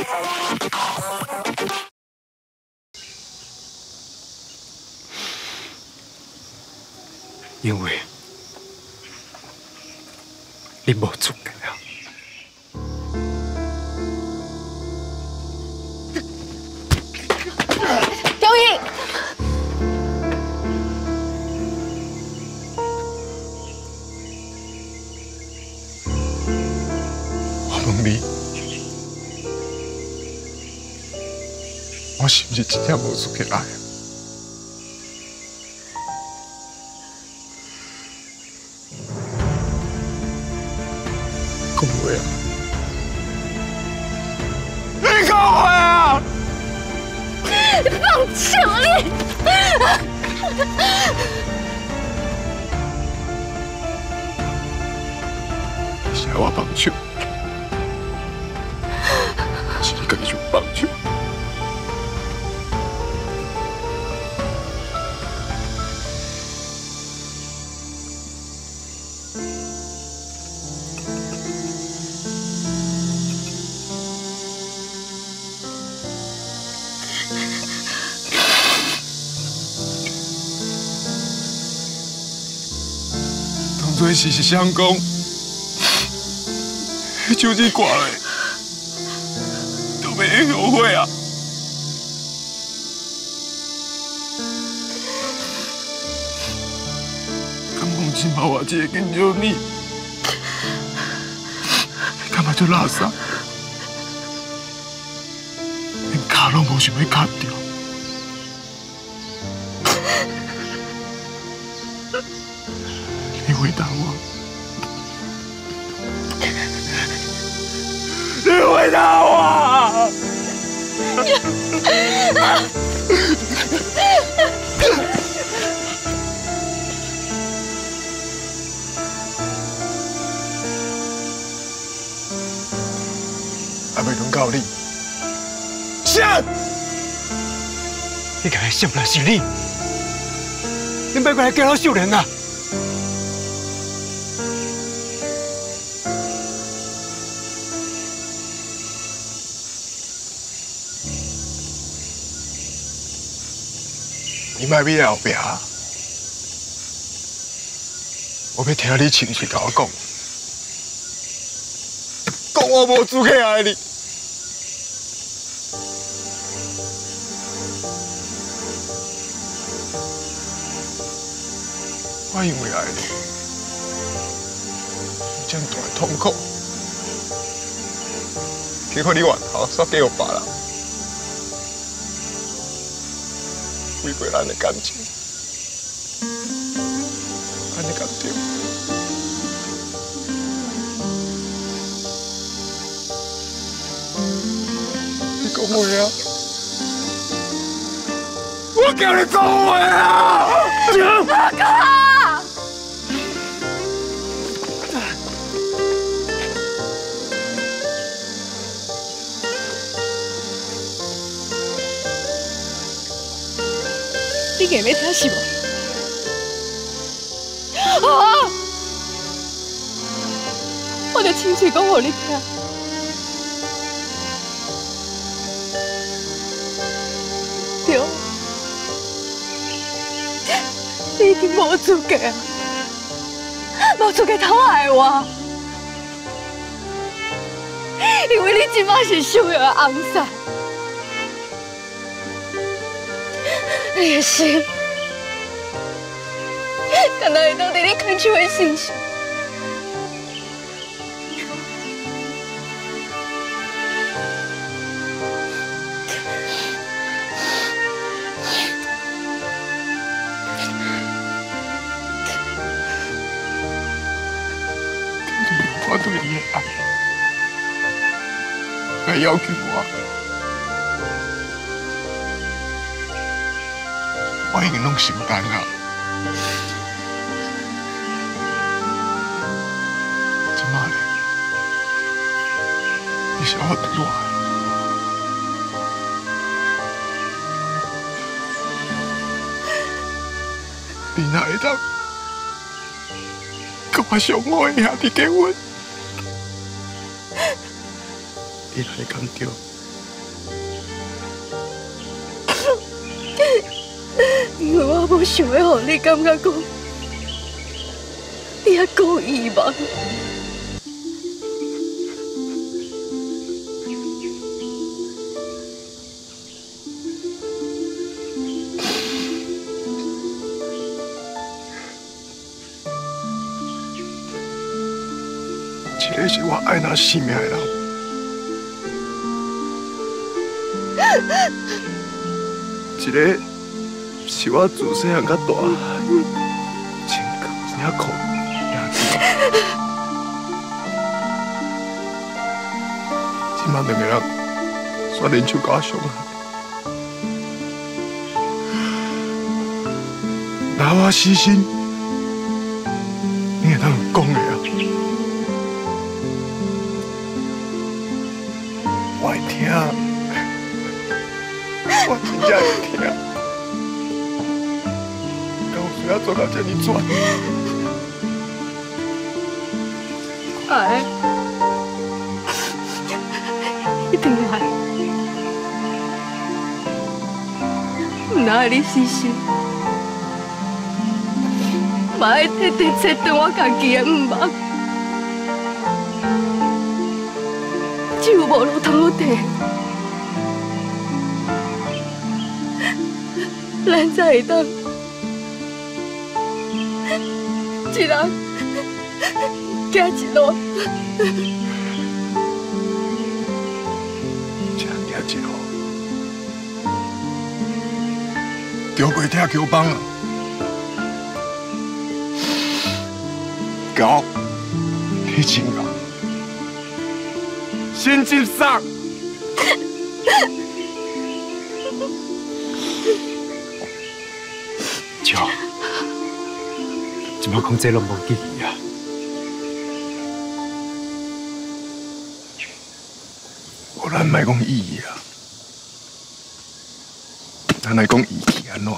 因为你无资格啊！ 刁英， 我问你，我是不是真正无资格爱啊？ 讲话啊！你讲话啊！ 放手你！ 是我放手，是你家己就放手。当作是相公，手指挂嘞，都袂后悔啊！敢讲今嘛我这个紧张你，干嘛就垃圾？连脚拢无想要脚掉。 你回答我，你回答我！还没轮到你，想！ 你敢来想那是你？你别过来叫我秀人啊！ 你莫逼后壁，我要听你亲嘴甲我讲，讲我无资格爱你。我因为爱你，有这么大的痛苦，结果你外头煞嫁予别人。 违背咱的感情，安尼敢对？你讲话啊！我叫你讲话啊！ 阿哥！你硬要听是无？啊！我就亲嘴讲互你听。对，你已经无资格啊，无资格偷爱我，因为你即摆是想要的红伞。 你的心，敢若会当伫你牵手的身上。 我对你的爱，来要求我。 我已经拢承担了，即马咧，你是我对我的，你哪会当跟我上爱的兄弟结婚？你哪会讲对？ 无想要互你感觉讲，你还故意吧？ 一个是我爱拿性命的人，一个是我自细汉到大，真苦苦也知。今晚两个人选人手搞伤害，若我死心，你会当讲的啊？我会听，我真正会听。敢有需要做到这么绝？ 爱，一定爱。唔能爱你死心，嘛爱直直切断我家己的唔望。只有无路通好摕，咱才会当一人行一路。 这行一路，中过听球棒啊！高，你真高。先进上， 笑，怎么讲这拢无意义啊？ 我咱莫讲意义啊，咱来讲义气安怎？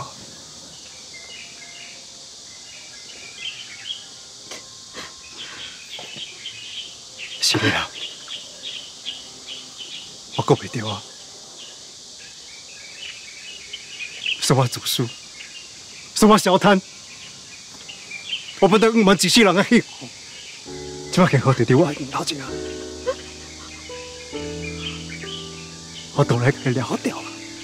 是的啊。我顾袂着啊！是我自私，是我小贪，我不得误问一世人的幸福，怎么幸福就伫我头前啊！我当然该了掉啊！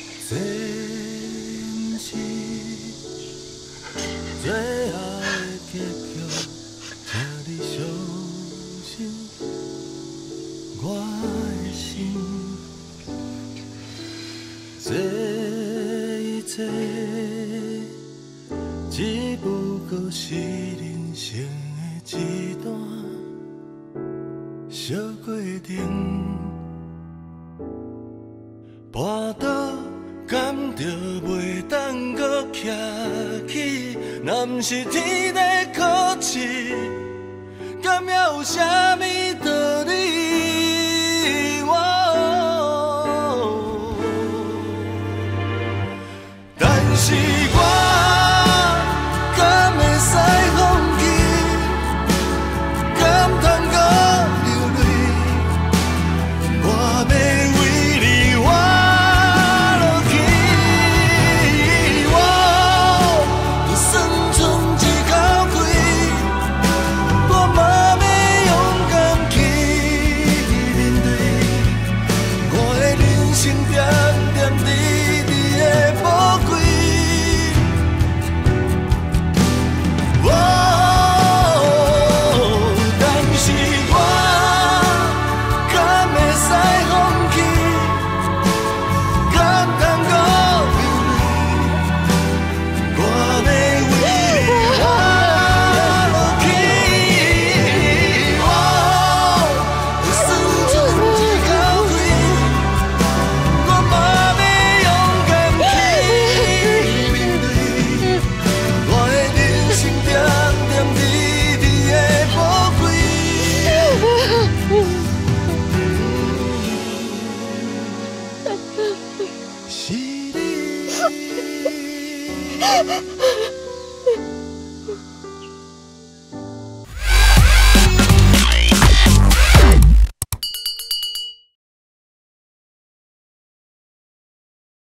这一切只不过是人生的一段小过程，跋倒甘就袂当搁徛起，若不是天在考试，敢还有啥物道理？但是我敢会使放弃，敢通搁流泪，我要为你活落去。我就算剩一口气，我嘛要勇敢去面对，我的人生点点滴滴的宝贵。是你。